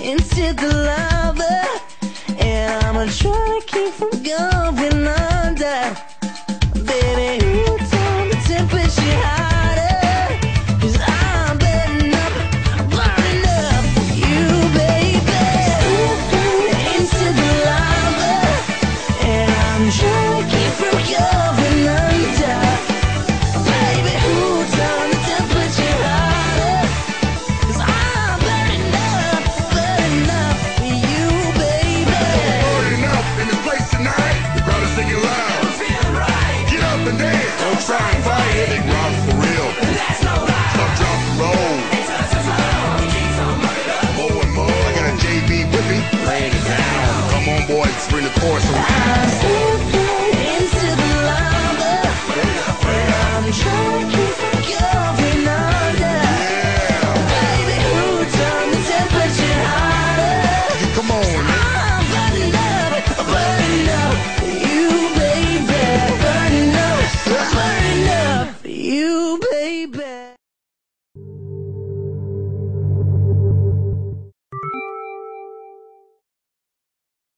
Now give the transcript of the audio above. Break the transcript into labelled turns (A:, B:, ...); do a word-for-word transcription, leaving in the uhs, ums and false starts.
A: into the lava, and I'm trying to keep from going under. Baby, who told the temperature hotter? 'Cause I'm burning up, burning up for you, baby. Into the lava, and I'm trying to keep from going under. Baby, who told the temperature hotter? 'Cause I'm burning up, burning up for you, baby.
B: Burning up in this place tonight. You gotta sing it loud. Get up and dance. Don't try and fight it. They rock for real.
C: That's no lie.
B: Stop, drop, and roll.
C: It touches flow. Keeps on burning up.
B: More and more. I got J B with me.
C: Laying it down.
B: Come on, boys. Bring the chorus around.